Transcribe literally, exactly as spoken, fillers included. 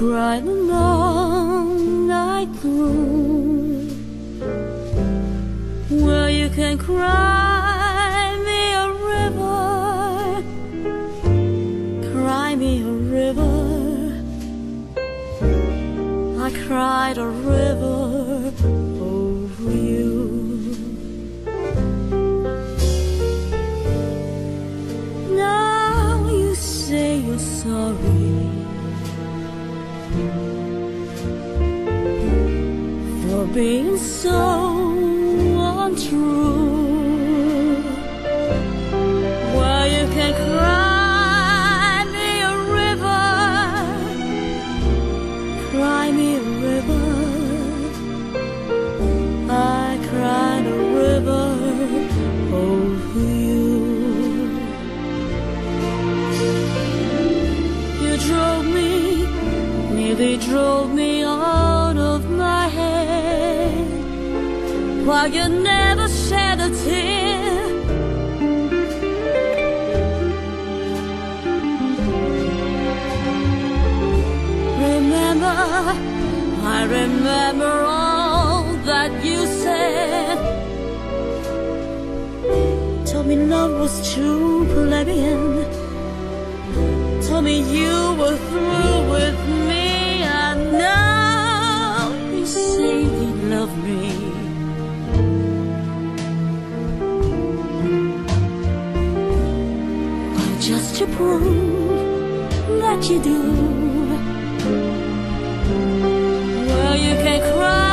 cry the long night through. Well, you can cry me a river, cry me a river. I cried a river over you. Now you say you're sorry for being so untrue. Well, you can cry me a river, cry me a river. I cried a river over you. You drove me, nearly drove me out of my head, while you never shed a tear. Remember, I remember all that you said. Told me love was too plebeian, told me you were through with me. And now you say you love me. Well, just to prove that you do, well, you can cry